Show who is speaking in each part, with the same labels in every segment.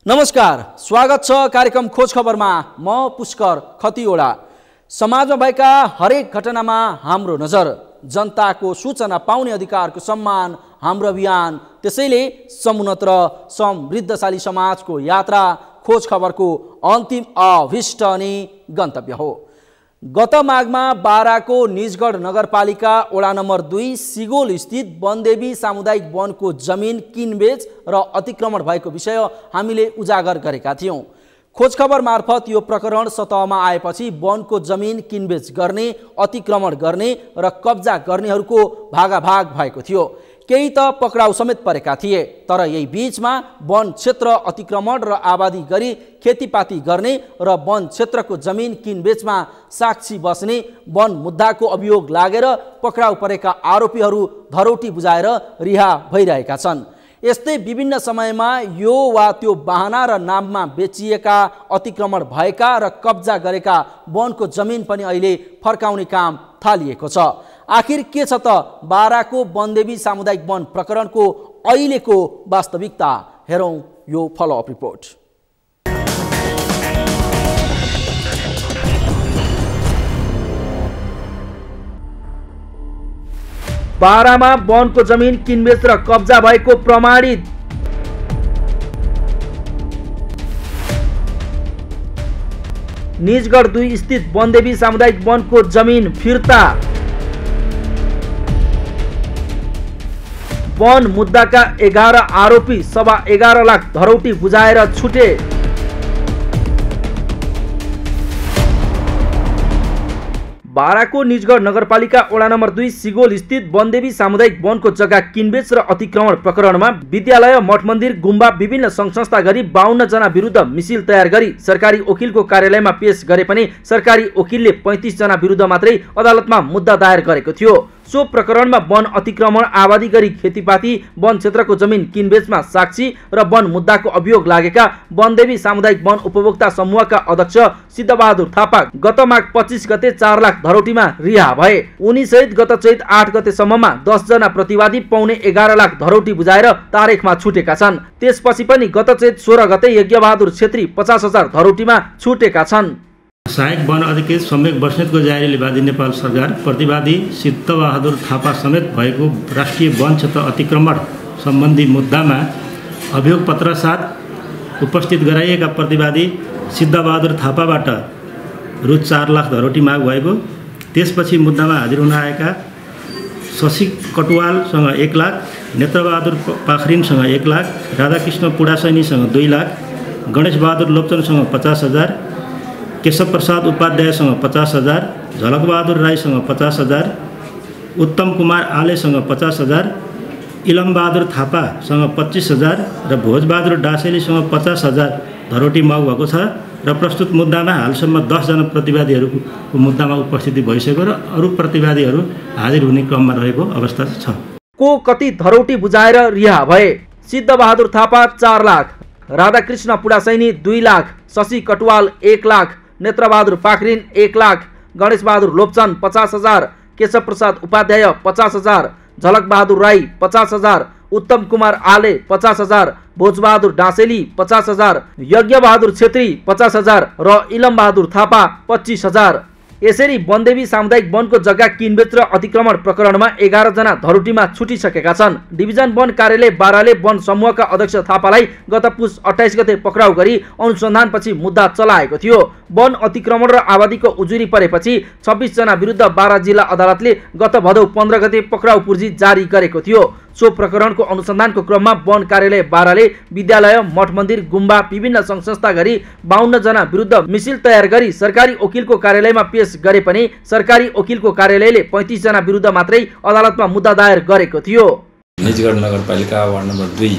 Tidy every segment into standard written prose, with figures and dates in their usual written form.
Speaker 1: नमस्कार, स्वागत छ कार्यक्रम खोज खबरमा। म पुष्कर खतिवडा। समाजमा भएका हरेक घटनामा हाम्रो नजर, जनताको सूचना पाउने अधिकारको सम्मान हाम्रो अभियान। त्यसैले समुन्नत र समृद्धशाली समाजको यात्रा खोज खबरको अन्तिम अभिष्ट अनि गन्तव्य हो। गत माघमा बाराको निजगढ नगरपालिका वडा नम्बर 2 सिगोल स्थित वनदेवी सामुदायिक वनको जमिन किनबेच र अतिक्रमण भएको विषय हामीले उजागर गरेका थियौं। खोज खबर मार्फत यो प्रकरण सतहमा आएपछि वनको जमिन किनबेच गर्ने, अतिक्रमण गर्ने र कब्जा गर्नेहरूको भागाभाग भएको थियो। केही त पक्राउ समेत परेका थिए। तर यही बीचमा वन क्षेत्र अतिक्रमण र आबादी गरी खेतीपाती गर्ने र वन क्षेत्रको जमिन किनबेचमा साक्षी बस्ने वन मुद्दाको अभियोग लागेर पक्राउ परेका आरोपीहरू धरोटी बुझाएर रिहा भइरहेका छन्। यस्तै विभिन्न समयमा यो वा त्यो बहाना र नाममा बेचिएका, अतिक्रमण भएका र कब्जा गरेका वनको जमिन पनि अहिले फर्काउने काम थालिएको छ। आखिर के छ त बाराको वनदेवी सामुदायिक वन प्रकरणको अहिलेको वास्तविकता? हेरौं यो फलोअप रिपोर्ट। बारामा वनको जमिन किनबेच र कब्जा भएको प्रमाणित। निजगढ 2 स्थित वनदेवी सामुदायिक वनको जमिन फिर्ता। वन मुद्दाका 11 आरोपी 11.25 लाख धरौटी बुझाएर छुटे। बाराको निजगढ नगरपालिका वडा नम्बर 2 सिगोल स्थित वनदेवी सामुदायिक वनको जग्गा किनबेच र अतिक्रमण प्रकरणमा विद्यालय, मठ मन्दिर, गुम्बा, विभिन्न सङ्घ संस्था गरी 52 जना विरुद्ध मिसिल तयार गरी सरकारी वकिलको कार्यालयमा पेश गरे पनि सरकारी वकिलले 35 जना विरुद्ध मात्रै अदालतमा मुद्दा दायर गरेको थियो। सो प्रकरणमा वन अतिक्रमण, आबादी गरी खेतीपाती, वन क्षेत्रको जमिन किनबेचमा साक्षी र वन मुद्दाको अभियोग लागेका वनदेवी सामुदायिक वन उपभोक्ता समूहका अध्यक्ष सिद्धबहादुर थापा गत माघ 25 गते 4 लाख धरौटीमा रिहा भए। उनी सहित गत चैत 8 गतेसम्ममा 10 जना प्रतिवादी पौने 11 लाख धरौटी बुझाएर तारेखमा छुटेका छन्। त्यसपछि पनि गत चैत 16 गते यज्ञबहादुर छेत्री 50,000 धरौटीमा छुटेका छन्।
Speaker 2: सहायक वन अधिकृत सम्यक बस्नेतको जारी वादी नेपाल सरकार प्रतिवादी सिद्धबहादुर थापा समेत भएको राष्ट्रिय वन क्षेत्र अतिक्रमण सम्बन्धी मुद्दामा अभियोग पत्र साथ उपस्थित गराइएका प्रतिवादी सिद्धबहादुर थापाबाट रु 4 लाख धरौटी माग भएको। त्यसपछि मुद्दामा हाजिर हुन आएका शशि कटुवालसँग 1 लाख, नेत्रबहादुर पाखरिनसँग 1 लाख, राधाकृष्ण पुडासैनीसँग 2 लाख, गणेशबहादुर लोप्चनसँग 50,000, केशव प्रसाद उपाध्यायसँग 50,000, झलकबहादुर राईसँग 50,000, उत्तम कुमार आलेसँग 50,000, इलमबहादुर थापासँग 25,000 र भोजबहादुर डासेलीसँग 50,000 धरोटी माग भएको छ। र प्रस्तुत मुद्दामा हालसम्म 10 जना प्रतिवादीहरूको मुद्दामा उपस्थिति भइसक्यो र अरू प्रतिवादीहरू हाजिर हुने क्रममा रहेको अवस्था छ।
Speaker 1: को कति धरौटी बुझाएर रिहा भए? सिद्धबहादुर थापा 4 लाख, राधाकृष्ण पुडासैनी 2 लाख, शशि कटुवाल 1 लाख, नेत्रबहादुर पाखरिन 1 लाख, गणेशबहादुर लोप्चन 50,000, केशव प्रसाद उपाध्याय 50,000, झलकबहादुर राई 50,000, उत्तम कुमार आले 50,000, भोजबहादुर डाँसेली 50,000, यज्ञबहादुर छेत्री 50,000 र इलमबहादुर थापा 25,000। यसरी वनदेवी सामुदायिक वनको जग्गा किनबेच र अतिक्रमण प्रकरणमा 11 जना धरोटीमा छुटिसकेका छन्। डिभिजन वन कार्यालय बाराले वन समूहका अध्यक्ष थापालाई गत पुस 28 गते पक्राउ गरी अनुसन्धानपछि मुद्दा चलाएको थियो। वन अतिक्रमण र आबादीको उजुरी परेपछि 26 जना विरुद्ध बारा जिल्ला अदालतले गत भदौ 15 गते पक्राउ पूर्जी जारी गरेको थियो। सो प्रकरणको अनुसन्धानको क्रममा वन कार्यालय बाराले विद्यालय, मठ मन्दिर, गुम्बा, विभिन्न सङ्घ संस्था गरी 52 जना विरुद्ध मिसिल तयार गरी सरकारी वकिलको कार्यालयमा पेश गरे पनि सरकारी वकिलको कार्यालयले 35 जना विरुद्ध मात्रै अदालतमा मुद्दा दायर गरेको थियो।
Speaker 3: निजगढ नगरपालिका वार्ड नम्बर 2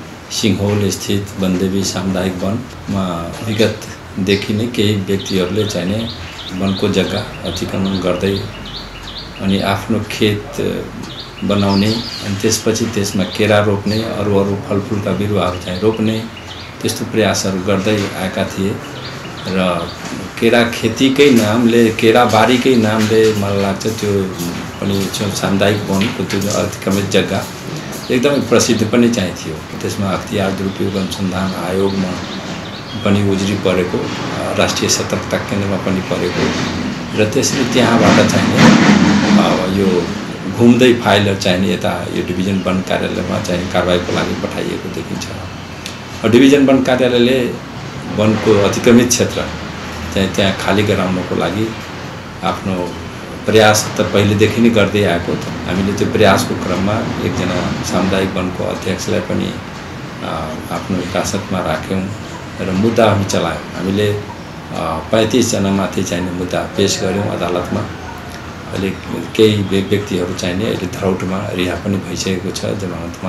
Speaker 3: सिंहौल स्थित वनदेवी सामुदायिक वनमा विगतदेखि नै केही व्यक्तिहरूले चाहिँ वनको जग्गा अतिक्रमण गर्दै अनि आफ्नो खेत बनाउने अनि त्यसपछि त्यसमा केरा रोप्ने, अरू फलफुलका बिरुवाहरू चाहिँ रोप्ने त्यस्तो प्रयासहरू गर्दै आएका थिए। र केरा खेतीकै नामले, केरा बारीकै नामले मलाई लाग्छ त्यो पनि सामुदायिक वनको त्यो अतिक्रमित जग्गा एकदमै प्रसिद्ध पनि चाहिँ थियो। त्यसमा अख्तियार दुरुपयोग अनुसन्धान आयोगमा पनि उजुरी परेको, राष्ट्रिय सतर्कता केन्द्रमा पनि परेको र त्यसरी त्यहाँबाट चाहिँ यो घुम्दै फाइलहरू चाहिँ यता यो डिभिजन वन कार्यालयमा चाहिँ कारबाहीको लागि पठाइएको देखिन्छ। डिभिजन वन कार्यालयले वनको अतिक्रमित क्षेत्र चाहिँ त्यहाँ खाली गराउनको लागि आफ्नो प्रयास त पहिलेदेखि नै गर्दै आएको। हामीले त्यो प्रयासको क्रममा एकजना सामुदायिक वनको अध्यक्षलाई पनि आफ्नो हिरासतमा राख्यौँ र मुद्दा हामी चलायौँ। हामीले 35 जनामाथि चाहिने मुद्दा पेश गर्यौँ अदालतमा। अहिले केही व्यक्तिहरू चाहिने अहिले धरौटमा रिहा पनि भइसकेको छ जमानतमा,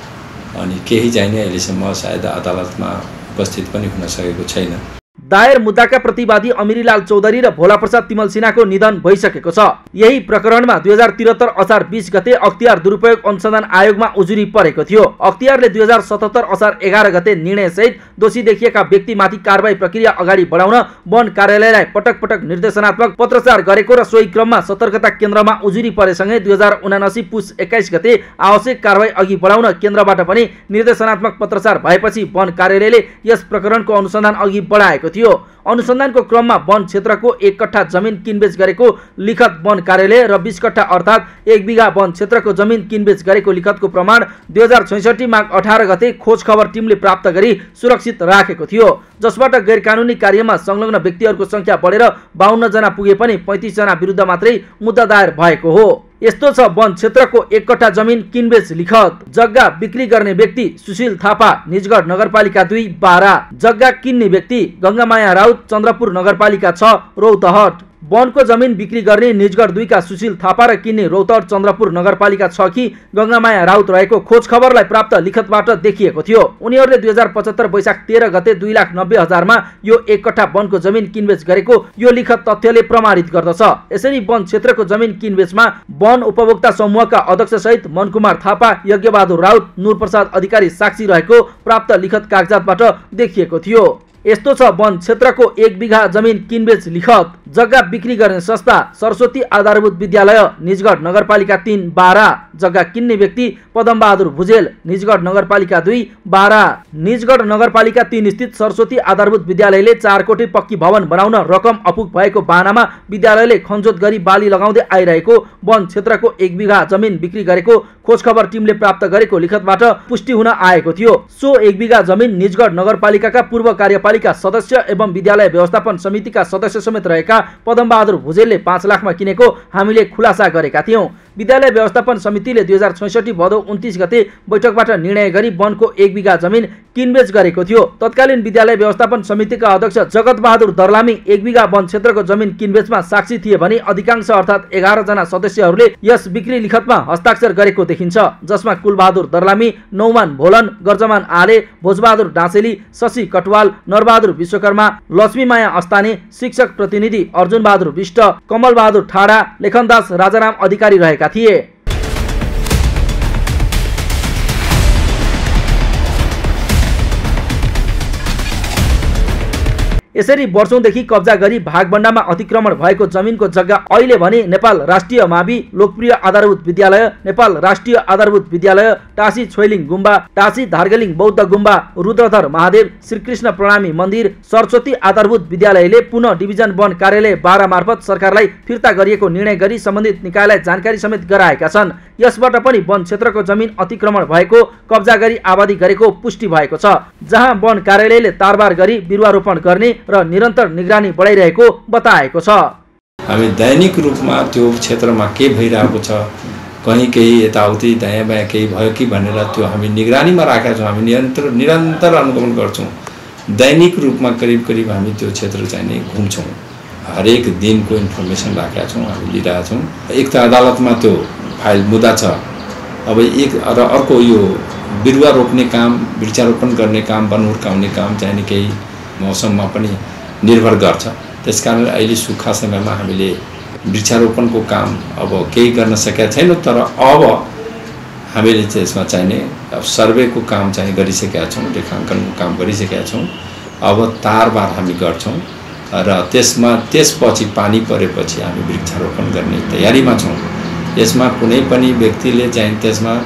Speaker 3: अनि केही चाहिने अहिलेसम्म सायद अदालतमा उपस्थित पनि हुन सकेको छैन।
Speaker 1: दायर मुद्दाका प्रतिवादी अमिरीलाल चौधरी र भोलाप्रसाद तिमल सिन्हाको निधन भइसकेको छ। यही प्रकरणमा 2073 असार 20 गते अख्तियार दुरुपयोग अनुसन्धान आयोगमा उजुरी परेको थियो। अख्तियारले 2077 असार 11 गते निर्णयसहित दोषी देखिएका व्यक्तिमाथि कारबाही प्रक्रिया अगाडि बढाउन वन कार्यालयलाई पटक पटक निर्देशनात्मक पत्रचार गरेको र सोही क्रममा सतर्कता केन्द्रमा उजुरी परेसँगै 2079 पुस 21 गते आवश्यक कारबाही अघि बढाउन केन्द्रबाट पनि निर्देशनात्मक पत्रचार भएपछि वन कार्यालयले यस प्रकरणको अनुसन्धान अघि बढाएको थियो। अनुसन्धानको क्रममा वन क्षेत्रको 1 कट्ठा जमिन किनबेच गरेको लिखत वन कार्यालय र 20 कट्ठा अर्थात् 1 बिघा वन क्षेत्रको जमिन किनबेच गरेको लिखतको प्रमाण 2066 माघ 18 गते खोज खबर टिमले प्राप्त गरी सुरक्षित राखेको थियो, जसबाट गैरकानुनी कार्यमा संलग्न व्यक्तिहरूको संख्या बढेर 52 जना पुगे पनि 35 जना विरुद्ध मात्रै मुद्दा दायर भएको हो। यस्तो छ वन क्षेत्रको 1 कट्ठा जमिन किनबेच लिखत। जग्गा बिक्री गर्ने व्यक्ति सुशील थापा, निजगढ नगरपालिका 2 12। जग्गा किन्ने व्यक्ति गंगामाया राउत, चन्द्रपुर नगरपालिका 6 रौतहट। वनको जमिन बिक्री गर्ने निजगढ 2 का सुशील थापा र किन्ने रौतहट चन्द्रपुर नगरपालिका 6 की गंगामाया राउत रहेको खोज खबरलाई प्राप्त लिखतबाट देखिएको थियो। उनीहरूले 2075 वैशाख 13 गते 2,90,000 मा यो 1 कट्ठा वनको जमिन किनबेच गरेको यो लिखत तथ्यले प्रमाणित गर्दछ। यसरी वन क्षेत्रको जमिन किनबेचमा वन उपभोक्ता समूहका अध्यक्ष सहित मनकुमार थापा, यज्ञबहादुर राउत, नूरप्रसाद अधिकारी साक्षी रहेको प्राप्त लिखत कागजातबाट देखिएको थियो। यस्तो छ वन क्षेत्रको 1 बिघा जमिन किनबेच लिखत। जग्गा बिक्री गर्ने संस्था सरस्वती आधारभूत विद्यालय, निजगढ नगरपालिका 3 12। जग्गा किन्ने व्यक्ति पदमबहादुर भुजेल, निजगढ नगरपालिका 2 12। निजगढ नगरपालिका 3 स्थित सरस्वती आधारभूत विद्यालयले 4 कोठे पक्की भवन बनाउन रकम अपुग भएको बहानामा विद्यालयले खनजोत गरी बाली लगाउँदै आइरहेको वन क्षेत्रको 1 बिघा जमिन बिक्री गरेको खोज खबर टिमले प्राप्त गरेको लिखतबाट पुष्टि हुन आएको थियो। सो 1 बिघा जमिन निजगढ नगरपालिकाका पूर्व कार्यपालिका सदस्य एवं विद्यालय व्यवस्थापन समितिका सदस्य समेत रहेका पदमबहादुर भुजेलले 5 लाखमा किनेको हामीले खुलासा गरेका थियौं। विद्यालय व्यवस्थापन समितिले 2066 भदौ 29 गते बैठकबाट निर्णय गरी वनको 1 बिघा जमिन किनबेच गरेको थियो। तत्कालीन विद्यालय व्यवस्थापन समितिका अध्यक्ष जगत बहादुर दर्लामी 1 बिघा वन क्षेत्रको जमिन किनबेचमा साक्षी थिए भने अधिकांश अर्थात् 11 जना सदस्यहरूले यस बिक्री लिखतमा हस्ताक्षर गरेको देखिन्छ, जसमा कुलबहादुर दर्लामी, नौमान भोलन, गर्जमान आले, भोजबहादुर डाँसेली, शशि कटवाल, नरबहादुर विश्वकर्मा, लक्ष्मीमाया अस्ताने, शिक्षक प्रतिनिधि अर्जुन बहादुर विष्ट, कमल बहादुर ठाडा, लेखनदास राजाराम अधिकारी रहेका थिए। यसरी वर्षौंदेखि कब्जा गरी भागबण्डामा अतिक्रमण भएको जमिनको जग्गा अहिले भने नेपाल राष्ट्रिय मावि, लोकप्रिय आधारभूत विद्यालय, नेपाल राष्ट्रिय आधारभूत विद्यालय, टासी छोइलिङ गुम्बा, टासी धारगलिङ बौद्ध गुम्बा, रुद्रधर महादेव, श्रीकृष्ण प्रणामी मन्दिर, सरस्वती आधारभूत विद्यालयले पुनः डिभिजन वन कार्यालय 12 मार्फत सरकारलाई फिर्ता गरिएको निर्णय गरी सम्बन्धित निकायलाई जानकारी समेत गराएका छन्। यसबाट पनि वन क्षेत्रको जमिन अतिक्रमण भएको, कब्जा गरी आबादी गरेको पुष्टि भएको छ, जहाँ वन कार्यालयले तारबार गरी बिरुवारोपण गर्ने र निरन्तर निगरानी बढाइरहेको बताएको छ।
Speaker 3: हामी दैनिक रूपमा त्यो क्षेत्रमा के भइरहेको छ, कहीं केही यताउति दायाँ बायाँ केही भयो कि भनेर त्यो हामी निगरानीमा राखेका छौँ। हामी निरन्तर अनुगमन गर्छौँ। दैनिक रूपमा करिब करिब हामी त्यो क्षेत्र चाहिँ नै घुम्छौँ। हरेक दिनको इन्फर्मेसन राखेका छौँ, हामी लिइरहेका छौँ। एक त अदालतमा त्यो फाइल मुद्दा छ, अब एक र अर्को यो बिरुवा रोप्ने काम, वृक्षारोपण गर्ने काम, वन हुर्काउने काम चाहिँ केही मौसममा पनि निर्भर गर्छ। त्यसकारण अहिले सुक्खा समयमा हामीले वृक्षारोपणको काम अब केही गर्न सकेका छैनौँ, तर अब हामीले त्यसमा चाहिने सर्वेको काम चाहिँ गरिसकेका छौँ, रेखाङ्कनको काम गरिसकेका छौँ। अब तारबार हामी गर्छौँ र त्यसपछि पानी परेपछि हामी वृक्षारोपण गर्ने तयारीमा छौँ। यसमा कुनै पनि व्यक्तिले चाहिँ त्यसमा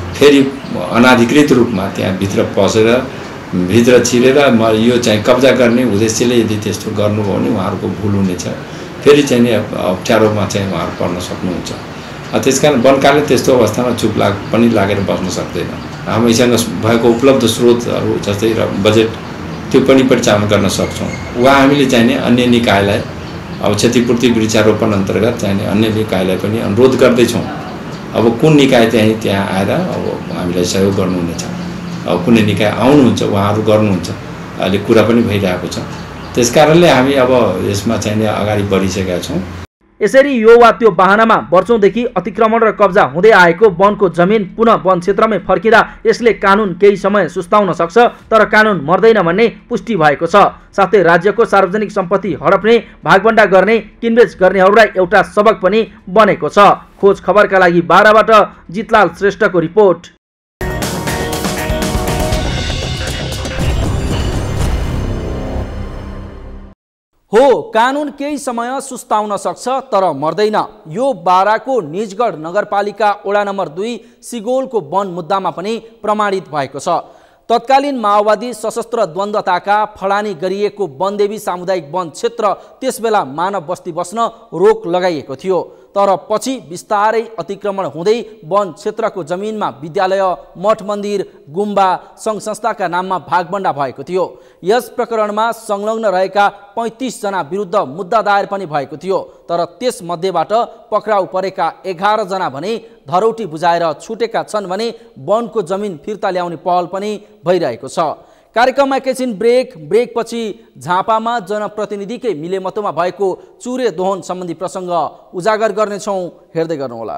Speaker 3: फेरि अनाधिकृत रूपमा त्यहाँ भित्र छिरेर यो चाहिँ कब्जा गर्ने उद्देश्यले यदि त्यस्तो गर्नुभयो भने उहाँहरूको भुल हुनेछ, फेरि चाहिँ नि अप्ठ्यारोमा चाहिँ उहाँहरू पर्न सक्नुहुन्छ। त्यसकारण वनकाले त्यस्तो अवस्थामा चुप पनि लागेर बस्न सक्दैन। हामीसँग भएको उपलब्ध स्रोतहरू जस्तै र बजेट त्यो पनि परिचालन गर्न सक्छौँ। वा हामीले चाहिँ नि अन्य निकायलाई अब क्षतिपूर्ति वृक्षारोपण अन्तर्गत चाहिँ नि अन्य निकायलाई पनि अनुरोध गर्दैछौँ। अब कुन निकाय त्यहाँ आएर अब हामीलाई सहयोग गर्नुहुनेछ, अब कुनै निकाय आउनुहुन्छ उहाँहरू गर्नुहुन्छ, अहिले कुरा पनि भइरहेको छ। त्यसकारणले हामी अब यसमा चाहिँ नि अगाडि बढिसकेका छौँ।
Speaker 1: यसरी यो वा त्यो बहानामा वर्षौंदेखि अतिक्रमण र कब्जा हुँदै आएको वनको जमिन पुनः वन क्षेत्रमै फर्किँदा यसले कानुन केही समय सुस्ताउन सक्छ, तर कानुन मर्दैन भन्ने पुष्टि भएको छ। साथै राज्यको सार्वजनिक सम्पत्ति हडप्ने, भागबण्डा गर्ने, किनबेच गर्नेहरूलाई एउटा सबक पनि बनेको छ। खोज खबरका लागि बाराबाट जितलाल श्रेष्ठको रिपोर्ट। हो, कानुन केही समय सुस्ताउन सक्छ तर मर्दैन। यो बाराको निजगढ नगरपालिका वडा नम्बर 2 सिगोलको वन मुद्दामा पनि प्रमाणित भएको छ। तत्कालीन माओवादी सशस्त्र द्वन्द्वताका फडानी गरिएको वनदेवी सामुदायिक वन क्षेत्र त्यसबेला मानव बस्ती बस्न रोक लगाइएको थियो, तर पछि बिस्तारै अतिक्रमण हुँदै वन क्षेत्रको जमिनमा विद्यालय, मठ मन्दिर, गुम्बा, सङ्घ संस्थाका नाममा भागबण्डा भएको थियो। यस प्रकरणमा संलग्न रहेका 35 जना विरुद्ध मुद्दा दायर पनि भएको थियो, तर त्यसमध्येबाट पक्राउ परेका 11 जना भने धरौटी बुझाएर छुटेका छन् भने वनको जमिन फिर्ता ल्याउने पहल पनि भइरहेको छ। कार्यक्रममा एकैछिन ब्रेकपछि झापामा जनप्रतिनिधिकै मिलेमतोमा भएको चुरे दोहन सम्बन्धी प्रसङ्ग उजागर गर्नेछौँ, हेर्दै गर्नुहोला।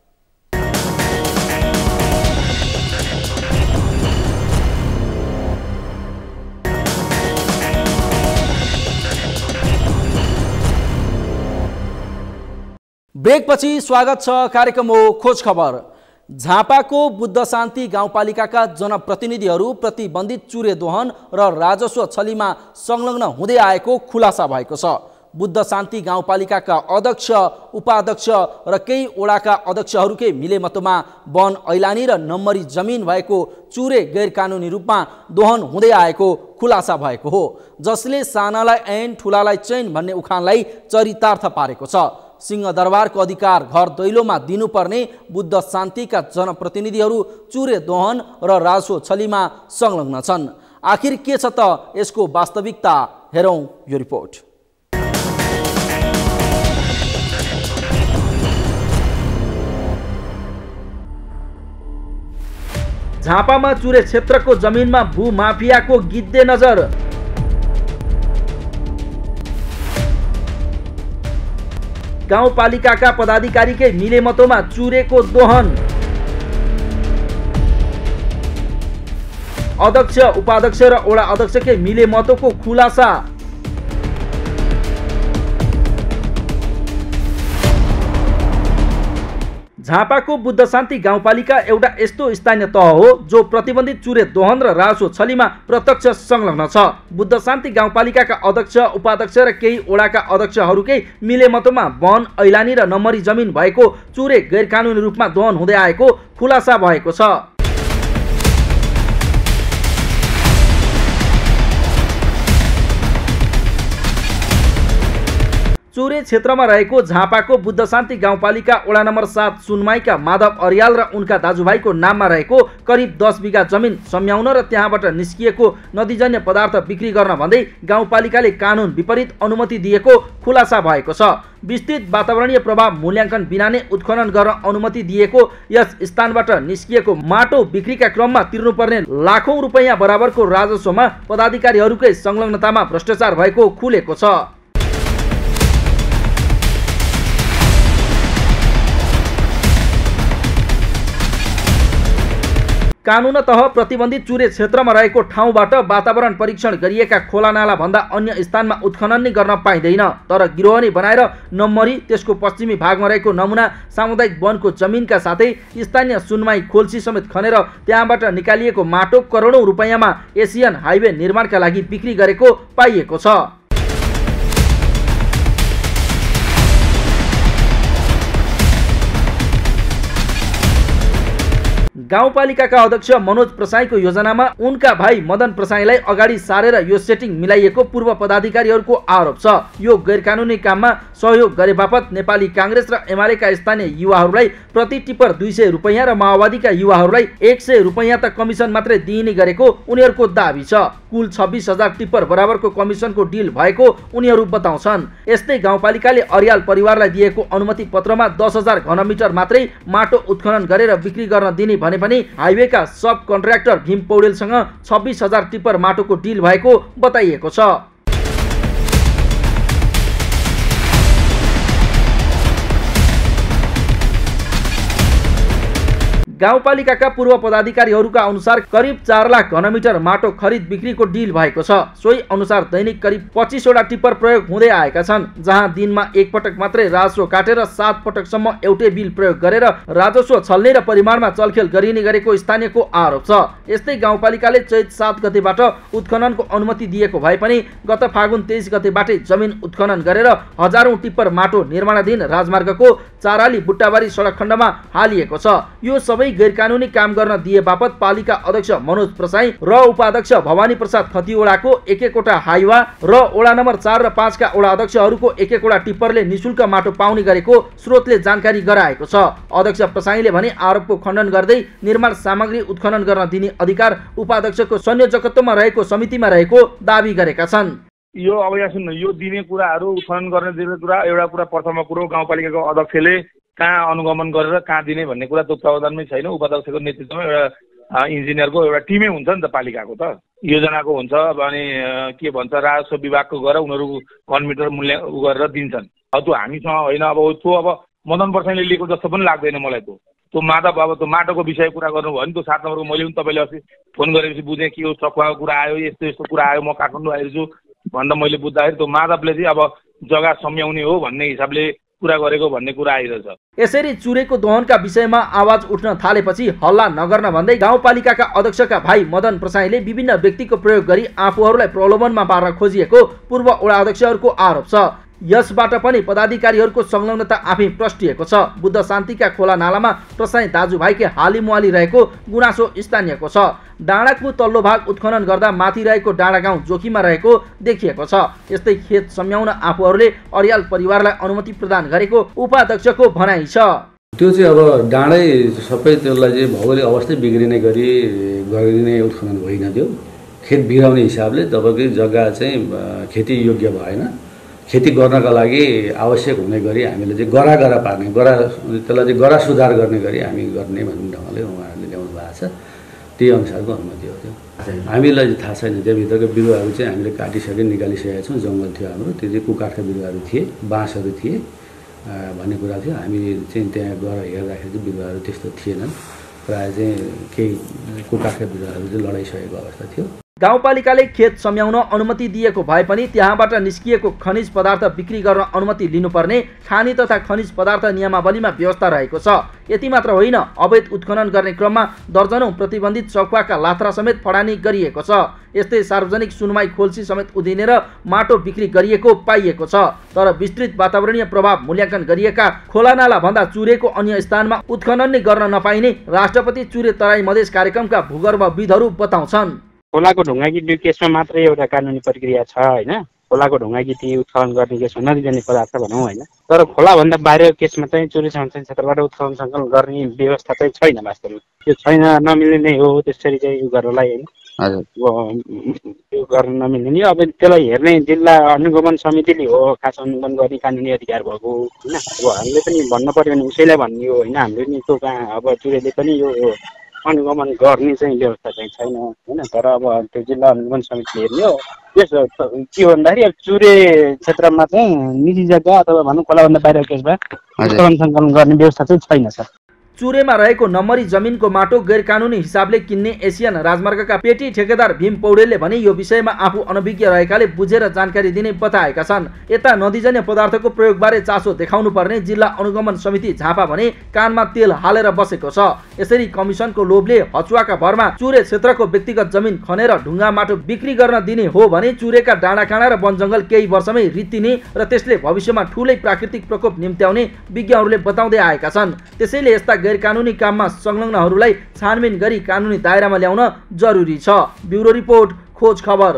Speaker 1: ब्रेकपछि स्वागत छ, कार्यक्रम हो खोज खबर। झापाको बुद्ध शान्ति गाउँपालिकाका जनप्रतिनिधिहरू प्रतिबन्धित चुरे दोहन र राजस्व छलीमा संलग्न हुँदै आएको खुलासा भएको छ। बुद्ध शान्ति गाउँपालिकाका अध्यक्ष, उपाध्यक्ष र केही वडाका अध्यक्षहरूकै मिलेमतोमा वन ऐलानी र नम्बरी जमिन भएको चुरे गैर कानुनी रूपमा दोहन हुँदै आएको खुलासा भएको हो, जसले सानालाई ऐन ठुलालाई चैन भन्ने उखानलाई चरितार्थ पारेको छ। सिंहदरबारको अधिकार घर दैलोमा दिनुपर्ने बुद्ध शान्तिका जनप्रतिनिधिहरू चुरे दोहन र राजस्व छलीमा संलग्न छन्। आखिर के छ त यसको वास्तविकता, हेरौँ यो रिपोर्ट। झापामा चुरे क्षेत्रको जमिनमा भूमाफियाको गिद्धे नजर। गाउँपालिकाका पदाधिकारीकै मिलेमतोमा चुरेको दोहन। अध्यक्ष, उपाध्यक्ष र वडा अध्यक्षकै मिलेमतोको खुलासा। झापाको बुद्ध शान्ति गाउँपालिका एउटा यस्तो स्थानीय तह हो जो प्रतिबन्धित चुरे दोहन र राजस्व छलीमा प्रत्यक्ष संलग्न छ। बुद्ध शान्ति गाउँपालिकाका अध्यक्ष, उपाध्यक्ष र केही वडाका अध्यक्षहरूकै मिलेमतोमा वन ऐलानी र नम्बरी जमिन भएको चुरे गैर कानुनी रूपमा दोहन हुँदै आएको खुलासा भएको छ। चुरे क्षेत्रमा रहेको झापाको बुद्ध शान्ति गाउँपालिका वडा नम्बर 7 सुनमाईका माधव अर्याल र उनका दाजुभाइको नाममा रहेको करिब 10 बिघा जमिन सम्याउन र त्यहाँबाट निस्किएको नदीजन्य पदार्थ बिक्री गर्न भन्दै गाउँपालिकाले कानुन विपरीत अनुमति दिएको खुलासा भएको छ। विस्तृत वातावरणीय प्रभाव मूल्याङ्कन बिना नै उत्खनन गर्न अनुमति दिएको यस स्थानबाट निस्किएको माटो बिक्रीका क्रममा तिर्नुपर्ने लाखौं रुपैयाँ बराबरको राजस्वमा पदाधिकारीहरूकै संलग्नतामा भ्रष्टाचार भएको खुलेको छ। कानुनतः प्रतिबन्धित चुरे क्षेत्रमा रहेको ठाउँबाट वातावरण परीक्षण गरिएका खोलानाला भन्दा अन्य स्थानमा उत्खनन नै गर्न पाइँदैन, तर गिरोहनी बनाएर नम्बरी त्यसको पश्चिमी भागमा रहेको नमुना सामुदायिक वनको जमिनका साथै स्थानीय सुनमाई खोल्सी समेत खनेर त्यहाँबाट निकालिएको माटो करोडौं रुपैयाँमा एसियन हाइवे निर्माणका लागि बिक्री गरेको पाइएको छ। गाउँपालिकाका अध्यक्ष मनोज प्रसाईको योजनामा उनका भाइ मदन प्रसाईलाई अगाडि सारेर यो सेटिङ मिलाइएको पूर्व पदाधिकारीहरूको आरोप छ। यो गैरकानुनी काममा सहयोग गरे बापत नेपाली कांग्रेस र एमालेका स्थानीय युवाहरूलाई प्रति टिप्पर 200 रुपैयाँ र माओवादीका युवाहरूलाई 100 रुपैयाँ त कमिसन मात्रै दिइने गरेको उनीहरूको दाबी छ। कुल 26,000 टिप्पर बराबरको कमिसनको डिल भएको उनीहरू बताउँछन्। यस्तै गाउँपालिकाले अर्याल परिवारलाई दिएको अनुमति पत्रमा 10,000 घनमिटर मात्रै माटो उत्खनन गरेर बिक्री गर्न दिने भने पनि हाइवेका सब कन्ट्र्याक्टर भीम पौडेलसँग 26,000 टिप्पर माटोको डिल भएको बताइएको छ। गाउँपालिकाका पूर्व पदाधिकारीहरूका अनुसार करिब 4 लाख घनमिटर माटो खरिद बिक्रीको डिल भएको छ। सोही अनुसार दैनिक करिब 25 वटा टिप्पर प्रयोग हुँदै आएका छन्, जहाँ दिनमा एक पटक मात्रै राजस्व काटेर 7 पटकसम्म एउटै बिल प्रयोग गरेर राजस्व छल्ने र परिमाणमा चलखेल गरिने गरेको स्थानीयको आरोप छ। यस्तै गाउँपालिकाले चैत 7 गतेबाट उत्खननको अनुमति दिएको भए पनि गत फागुन 23 गतेबाटै जमिन उत्खनन गरेर हजारौं टिप्पर माटो निर्माणाधीन राजमार्गको चाराली बुट्टाबारी सडक खण्डमा हालिएको छ। यो सबै गैरकानुनी काम गर्न दिए बापत पालिका अध्यक्ष मनोज प्रसाई र उपाध्यक्ष भवानी प्रसाद खतिवडाको एक-एकवटा हाइवा र वडा नम्बर 4 र 5 का वडा अध्यक्षहरूको एक-एकवटा टिप्परले निशुल्क माटो पाउने गरेको स्रोतले जानकारी गराएको छ। अध्यक्ष प्रसाईले भने आरोपको खण्डन गर्दै निर्माण सामग्री उत्खनन गर्न दिने अधिकार उपाध्यक्षको संयोजकत्वमा रहेको समितिमा रहेको दाबी गरेका छन्।
Speaker 4: यो अब यहाँ सुन्नु, यो दिने कुराहरू उत्खनन गर्ने दिने कुरा एउटा कुरा प्रथम कुरो गाउँपालिकाको अध्यक्षले कहाँ अनुगमन गरेर कहाँ दिने भन्ने कुरा त्यो प्रावधानमै छैन। उपाध्यक्षको नेतृत्वमा एउटा इन्जिनियरको एउटा टिमै हुन्छ नि त, पालिकाको त योजनाको हुन्छ अनि के भन्छ राजस्व विभागको गएर उनीहरू घनमिटर मूल्य गरेर दिन्छन्। अब त्यो हामीसँग होइन। अब त्यो अब मदन प्रसाईले लिएको जस्तो पनि लाग्दैन मलाई। त्यो माधव अब त्यो माटोको विषय कुरा गर्नुभयो भने त्यो 7 नम्बरको मैले पनि तपाईँले अस्ति फोन गरेपछि बुझेँ कि यो चक्वाको कुरा आयो, यस्तो यस्तो कुरा आयो, म काठमाडौँ आइरहेछु भन्दा मैले बुझ्दाखेरि त्यो माधवले चाहिँ अब जग्गा सम्याउने हो भन्ने हिसाबले कुरा गरेको भन्ने कुरा आइरहेछ।
Speaker 1: यसरी चुरेको दोहनका विषयमा आवाज उठ्न थालेपछि हल्ला नगर्न भन्दै गाउँपालिकाका अध्यक्षका भाइ मदन प्रसाईले विभिन्न व्यक्तिको प्रयोग गरी आफूहरूलाई प्रलोभनमा पार्न खोजिएको पूर्व वडा अध्यक्षहरूको आरोप छ। यसबाट पनि पदाधिकारीहरूको संलग्नता आफै प्रष्टिएको छ। बुद्ध शान्तिका खोला नालामा प्रसाई दाजुभाइकै हालीमुहाली रहेको गुनासो स्थानीयको छ। डाँडाको तल्लो भाग उत्खनन गर्दा माथि रहेको डाँडा गाउँ जोखिममा रहेको देखिएको छ। यस्तै खेत सम्याउन आफूहरूले अर्याल परिवारलाई अनुमति प्रदान गरेको उपाध्यक्षको भनाइ छ।
Speaker 5: त्यो चाहिँ अब डाँडै सबै त्यसलाई चाहिँ भौगोलिक अवस्था बिग्रिने गरी गरिने उत्खनन होइन। त्यो खेत बिराउने हिसाबले तपाईँको जग्गा चाहिँ खेती योग्य भएन। खेती गर्नका लागि आवश्यक हुने गरी हामीले चाहिँ गरा पार्ने त्यसलाई चाहिँ गरा सुधार गर्ने गरी हामी गर्ने भन्ने ढङ्गले उहाँहरूले ल्याउनु भएको छ। त्यही अनुसारको अनुमति हो। त्यो हामीलाई थाहा छैन। त्यहाँभित्रको बिरुवाहरू चाहिँ हामीले काटिसके निकालिसकेका छौँ। जङ्गल थियो हाम्रो, त्यो चाहिँ कुकाठका बिरुवाहरू थिए, बाँसहरू थिए भन्ने कुरा थियो। हामी चाहिँ त्यहाँ गएर हेर्दाखेरि चाहिँ बिरुवाहरू त्यस्तो थिएनन्। प्रायः चाहिँ केही कुकाठका बिरुवाहरू चाहिँ लडाइसकेको अवस्था थियो।
Speaker 1: गाउँपालिकाले खेत सम्याउन अनुमति दिएको भए पनि त्यहाँबाट निस्किएको खनिज पदार्थ बिक्री गर्न अनुमति लिनुपर्ने खानी तथा खनिज पदार्थ नियमावलीमा व्यवस्था रहेको छ। यति मात्र होइन, अवैध उत्खनन गर्ने क्रममा दर्जनौं प्रतिबन्धित चौक्वाका लात्रा समेत फडानी गरिएको छ। यस्तै सार्वजनिक सुनवाई खोल्सी समेत उधिनेर माटो बिक्री गरिएको पाइएको छ। तर विस्तृत वातावरणीय प्रभाव मूल्याङ्कन गरिएका खोलानाला भन्दा चुरेको अन्य स्थानमा उत्खनन नै गर्न नपाइने राष्ट्रपति चुरे तराई मधेस कार्यक्रमका भूगर्भविदहरू बताउँछन्।
Speaker 6: खोलाको ढुङ्गा गिटी केसमा मात्रै एउटा कानुनी प्रक्रिया छ होइन। खोलाको ढुङ्गा गिटी उत्खनन गर्ने केसमा नदिने पदार्थ भनौँ होइन। तर खोलाभन्दा बाहिरको केसमा चाहिँ चुरे संरक्षण क्षेत्रबाट उत्खनन सङ्कलन गर्ने व्यवस्था चाहिँ छैन। वास्तवमा त्यो छैन, नमिल्ने नै हो। त्यसरी चाहिँ उ गर्नलाई होइन त्यो गर्न नमिल्ने। अब त्यसलाई हेर्ने जिल्ला अनुगमन समितिले हो खास अनुगमन गर्ने कानुनी अधिकार भएको होइन। अब हामीले पनि भन्नु पर्यो भने उसैलाई भन्ने हो होइन। हामीले पनि त्यो अब चुरेले पनि यो अनुगमन गर्ने चाहिँ व्यवस्था चाहिँ छैन होइन। तर अब त्यो जिल्ला अनुगमन समितिले हेर्ने हो। त्यस के हो भन्दाखेरि अब चुरे क्षेत्रमा चाहिँ निजी जग्गा अथवा भनौँ खोलाभन्दा बाहिर केसमा उत्खनन सङ्कलन गर्ने व्यवस्था चाहिँ छैन सर।
Speaker 1: चुरेमा रहेको नम्बरी जमिनको माटो गैरकानुनी हिसाबले किन्ने एसियन राजमार्गका पेटी ठेकेदार भीम पौडेलले भने यो विषयमा आफू अनभिज्ञ रहेकाले बुझेर जानकारी दिने बताएका छन्। यता नदीजन्य पदार्थको प्रयोगबारे चासो देखाउनु पर्ने जिल्ला अनुगमन समिति झापा भने कानमा तेल हालेर बसेको छ। यसरी कमिसनको लोभले हचुवाका भरमा चुरे क्षेत्रको व्यक्तिगत जमिन खनेर ढुङ्गा माटो बिक्री गर्न दिने हो भने चुरेका डाँडाकाँडा र वन जङ्गल केही वर्षमै रित्तिने र त्यसले भविष्यमा ठूलै प्राकृतिक प्रकोप निम्त्याउने विज्ञहरूले बताउँदै आएका छन्। त्यसैले यस्ता गैरकानुनी काममा संलग्नहरूलाई छानबिन गरी कानुनी दायरामा ल्याउन जरुरी छ। ब्युरो रिपोर्ट, खोज खबर।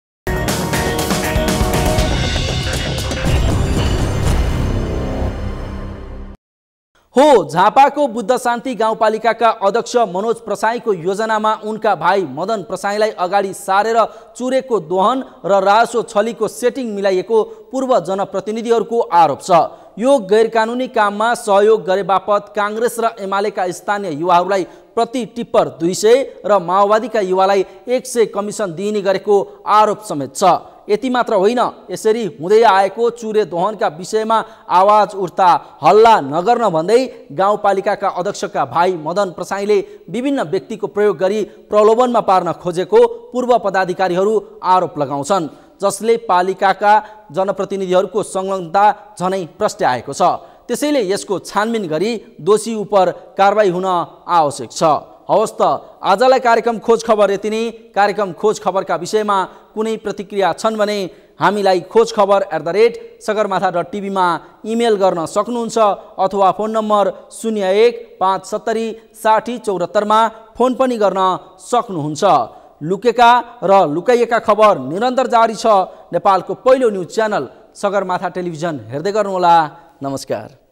Speaker 1: हो झापाको बुद्ध शान्ति गाउँपालिकाका अध्यक्ष मनोज प्रसाईको योजनामा उनका भाइ मदन प्रसाईलाई अगाडि सारेर चुरेको दोहन र रासो छलीको सेटिङ मिलाइएको पूर्व जनप्रतिनिधिहरूको आरोप छ। यो गैरकानुनी काममा सहयोग गरे बापत काङ्ग्रेस र एमालेका स्थानीय युवाहरूलाई प्रति टिप्पर 200 र माओवादीका युवालाई 100 कमिसन दिइने गरेको आरोप समेत छ। यति मात्र होइन, यसरी हुँदै आएको चुरे दोहनका विषयमा आवाज उठ्दा हल्ला नगर्न भन्दै गाउँपालिकाका अध्यक्षका भाइ मदन प्रसाईले विभिन्न व्यक्तिको प्रयोग गरी प्रलोभनमा पार्न खोजेको पूर्व पदाधिकारीहरू आरोप लगाउँछन्, जसले पालिकाका जनप्रतिनिधिहरूको संलग्नता झनै प्रस्ट्याएको छ। त्यसैले यसको छानबिन गरी दोषी उप कारबाही हुन आवश्यक छ। हवस् त, आजलाई कार्यक्रम खोज खबर यति नै। कार्यक्रम खोज खबरका विषयमा कुनै प्रतिक्रिया छन् भने हामीलाई खोजखबर@सगरमाथा.tv मा इमेल गर्न सक्नुहुन्छ अथवा फोन नम्बर 0157070674 मा फोन पनि गर्न सक्नुहुन्छ। लुकेका र लुकाइएका खबर निरन्तर जारी छ। नेपालको पहिलो न्युज च्यानल सगरमाथा टेलिभिजन हेर्दै गर्नुहोला। नमस्कार।